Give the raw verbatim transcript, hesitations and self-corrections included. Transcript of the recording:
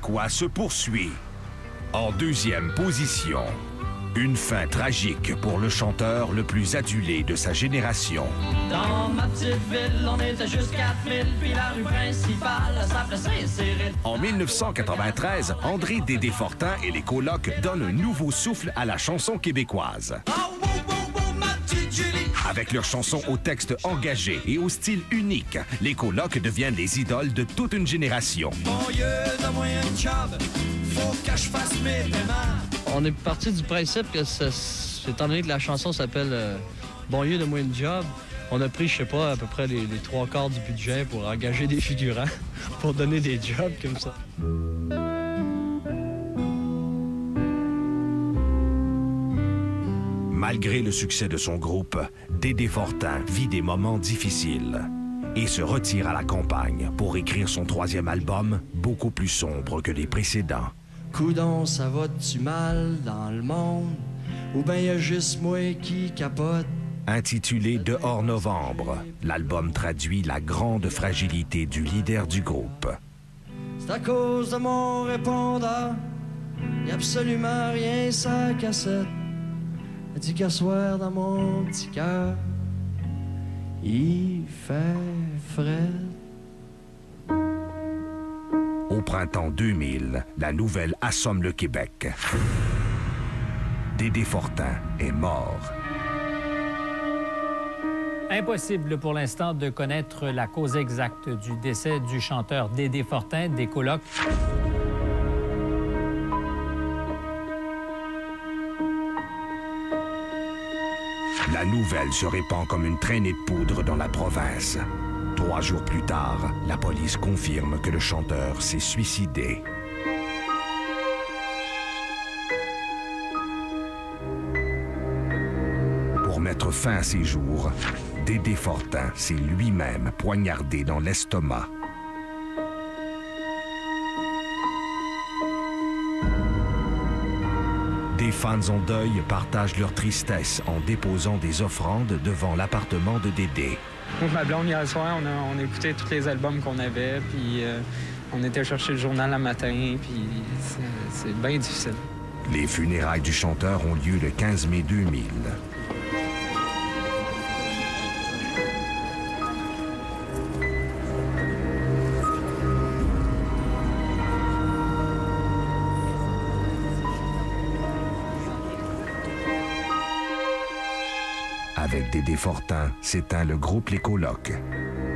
québécois se poursuit. En deuxième position, une fin tragique pour le chanteur le plus adulé de sa génération. Dans ma petite ville, on était juste quatre mille, puis la rue principale s'appelait Saint-Cyril. En mille neuf cent quatre-vingt-treize, André Dédé Fortin et les colocs donnent un nouveau souffle à la chanson québécoise. Oh, oh, oh, oh, ma petite Julie. Avec leurs chansons au texte engagé et au style unique, les colocs deviennent les idoles de toute une génération. Mon Dieu, donne-moi un job, faut que je fasse mes paiements. On est parti du principe que, ça, étant donné que la chanson s'appelle euh, « Bon Dieu, donne-moi une job », on a pris, je sais pas, à peu près les, les trois quarts du budget pour engager des figurants pour donner des jobs comme ça. Malgré le succès de son groupe, Dédé Fortin vit des moments difficiles et se retire à la campagne pour écrire son troisième album, beaucoup plus sombre que les précédents. Coudon, ça va-tu mal dans le monde? Ou ben y a juste moi qui capote? Intitulé Dehors Novembre, l'album traduit la grande fragilité du leader du groupe. C'est à cause de mon répondeur, y a absolument rien sa cassette. Elle dit qu'à soir dans mon petit cœur, il fait frais. Au printemps deux mille, la nouvelle assomme le Québec. Dédé Fortin est mort. Impossible pour l'instant de connaître la cause exacte du décès du chanteur Dédé Fortin des Colocs. La nouvelle se répand comme une traînée de poudre dans la province. Trois jours plus tard, la police confirme que le chanteur s'est suicidé. Pour mettre fin à ses jours, Dédé Fortin s'est lui-même poignardé dans l'estomac. Des fans en deuil partagent leur tristesse en déposant des offrandes devant l'appartement de Dédé. Moi, ma blonde, hier soir, on a, on a écouté tous les albums qu'on avait, puis euh, on était chercher le journal le matin, puis c'est bien difficile. Les funérailles du chanteur ont lieu le quinze mai deux mille. Avec Dédé Fortin, s'éteint le groupe Les Colocs.